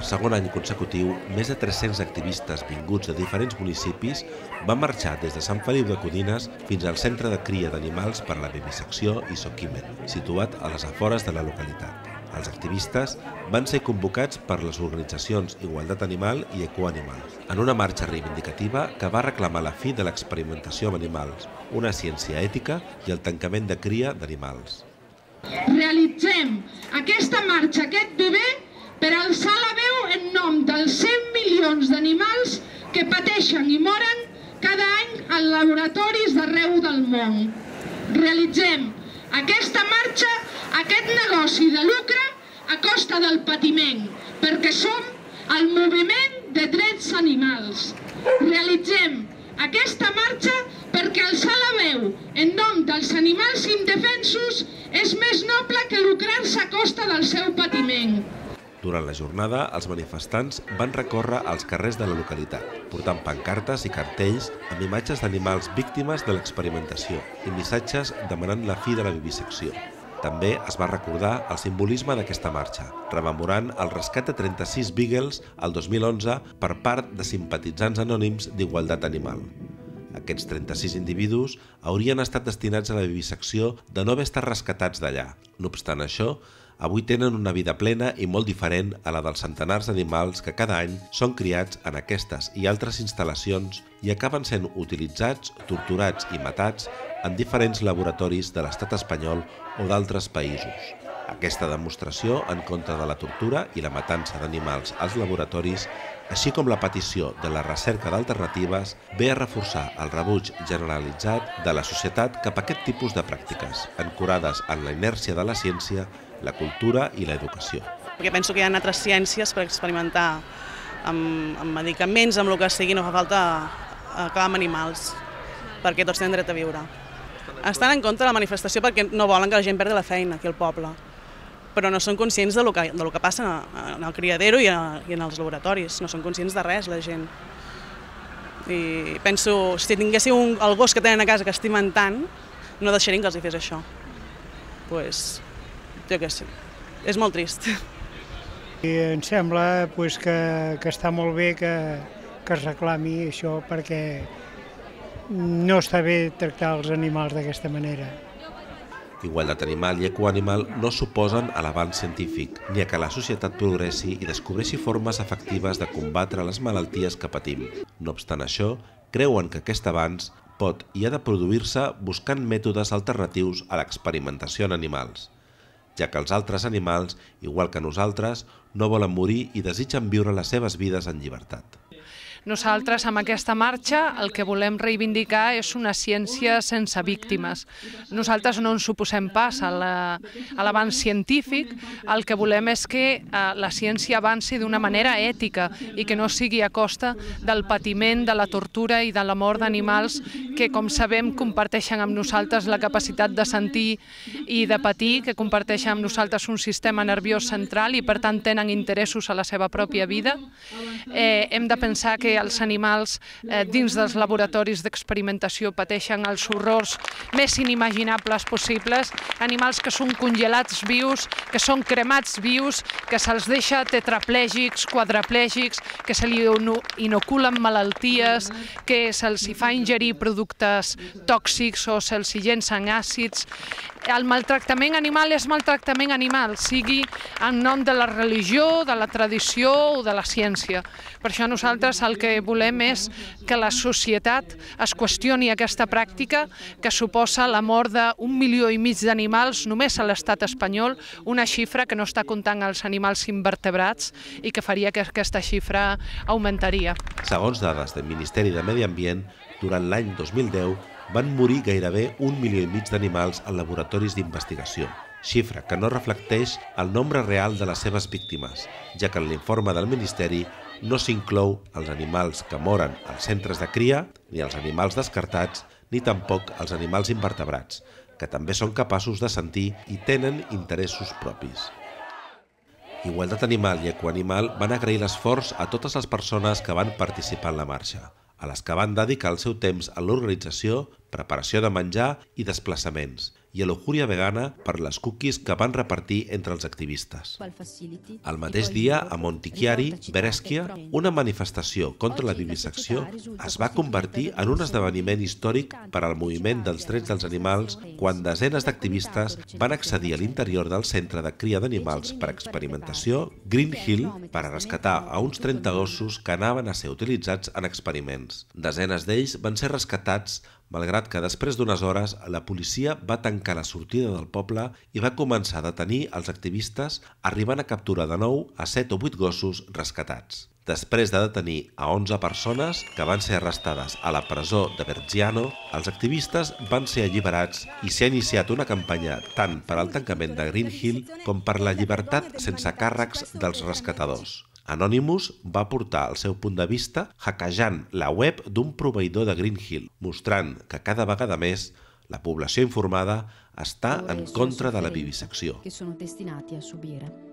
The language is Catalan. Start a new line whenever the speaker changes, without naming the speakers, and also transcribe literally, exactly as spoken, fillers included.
Per segon any consecutiu, més de tres-cents activistes vinguts de diferents municipis van marxar des de Sant Feliu de Codines fins al Centre de Cria d'Animals per a la Vivisecció Isoquimen, situat a les afores de la localitat. Els activistes van ser convocats per les organitzacions Igualtat Animal i Ecoanimal, en una marxa reivindicativa que va reclamar la fi de l'experimentació amb animals, una ciència ètica i el tancament de cria d'animals.
Realitzem aquesta marxa, aquest bebè, per alçar la veu en nom dels cent milions d'animals que pateixen i moren cada any en laboratoris d'arreu del món. Realitzem aquesta marxa, aquest negoci de lucre a costa del patiment, perquè som el moviment de drets animals. Realitzem aquesta marxa perquè alçar la veu en nom dels animals indefensos és més noble que lucrar-se a costa del seu patiment.
Durant la jornada, els manifestants van recórrer als carrers de la localitat, portant pancartes i cartells amb imatges d'animals víctimes de l'experimentació i missatges demanant la fi de la vivisecció. També es va recordar el simbolisme d'aquesta marxa, rememorant el rescat de trenta-sis beagles el dos mil onze per part de simpatitzants anònims d'Igualtat Animal. Aquests trenta-sis individus haurien estat destinats a la vivisecció de no haver estat rescatats d'allà. No obstant això, avui tenen una vida plena i molt diferent a la dels centenars d'animals que cada any són criats en aquestes i altres instal·lacions i acaben sent utilitzats, torturats i matats en diferents laboratoris de l'estat espanyol o d'altres països. Aquesta demostració en contra de la tortura i la matança d'animals als laboratoris, així com la petició de la recerca d'alternatives, ve a reforçar el rebuig generalitzat de la societat cap a aquest tipus de pràctiques, ancorades en la inèrcia de la ciència, la cultura i l'educació.
Perquè penso que hi ha altres ciències per experimentar amb, amb medicaments, amb el que sigui, no fa falta acabar amb animals, perquè tots tenen dret a viure. Estan en contra de la manifestació perquè no volen que la gent perdi la feina aquí al poble, però no són conscients de lo que, de lo que passa en el criadero i, a, i en els laboratoris, no són conscients de res la gent. I penso, si tinguéssiu un, el gos que tenen a casa que estimen tant, no deixarien que els hi fes això. Pues, jo què sé, és molt trist.
I em sembla pues, que, que està molt bé que, que es reclami això perquè no està bé tractar els animals d'aquesta manera.
Igualtat Animal i Ecoanimal no s'oposen a l'avanç científic ni a que la societat progressi i descobreixi formes efectives de combatre les malalties que patim. No obstant això, creuen que aquest avanç pot i ha de produir-se buscant mètodes alternatius a l'experimentació en animals, ja que els altres animals, igual que nosaltres, no volen morir i desitgen viure les seves vides en llibertat.
Nosaltres, amb aquesta marxa, el que volem reivindicar és una ciència sense víctimes. Nosaltres no ens oposem pas a l'avanç científic, el que volem és que la ciència avanci d'una manera ètica i que no sigui a costa del patiment, de la tortura i de la mort d'animals que, com sabem, comparteixen amb nosaltres la capacitat de sentir i de patir, que comparteixen amb nosaltres un sistema nerviós central i, per tant, tenen interessos a la seva pròpia vida. Eh, hem de pensar que els animals eh, dins dels laboratoris d'experimentació pateixen els horrors més inimaginables possibles, animals que són congelats vius, que són cremats vius, que se'ls deixa tetraplègics, quadriplègics, que se li inoculen malalties, que se'ls fa ingerir productes tòxics o se'ls llencen àcids. El maltractament animal és maltractament animal, sigui en nom de la religió, de la tradició o de la ciència. Per això nosaltres el que volem és que la societat es qüestioni aquesta pràctica que suposa la mort d'un milió i mig d'animals només a l'estat espanyol, una xifra que no està comptant els animals invertebrats i que faria que aquesta xifra augmentaria.
Segons dades del Ministeri de Medi Ambient, durant l'any dos mil deu van morir gairebé un milió i mig d'animals en laboratoris d'investigació, xifra que no reflecteix el nombre real de les seves víctimes, ja que en l'informe del Ministeri no s'inclou els animals que moren als centres de cria, ni els animals descartats, ni tampoc els animals invertebrats, que també són capaços de sentir i tenen interessos propis. Igualtat Animal i Ecoanimal van agrair l'esforç a totes les persones que van participar en la marxa, a les que van dedicar el seu temps a l'organització, preparació de menjar i desplaçaments, i a luxúria vegana per les cookies que van repartir entre els activistes. El mateix dia, a Montichiari, Brescia, una manifestació contra la vivisecció es va convertir en un esdeveniment històric per al moviment dels drets dels animals quan desenes d'activistes van accedir a l'interior del centre de cria d'animals per experimentació Green Hill per a rescatar a uns trenta gossos que anaven a ser utilitzats en experiments. Desenes d'ells van ser rescatats, malgrat que després d'unes hores la policia va tancar la sortida del poble i va començar a detenir els activistes, arribant a capturar de nou a set o vuit gossos rescatats. Després de detenir a onze persones que van ser arrestades a la presó de Verziano, els activistes van ser alliberats i s'ha iniciat una campanya tant per al tancament de Green Hill com per la llibertat sense càrrecs dels rescatadors. Anonymous va portar el seu punt de vista hackejant la web d'un proveïdor de Green Hill, mostrant que cada vegada més la població informada està en contra de la vivisecció.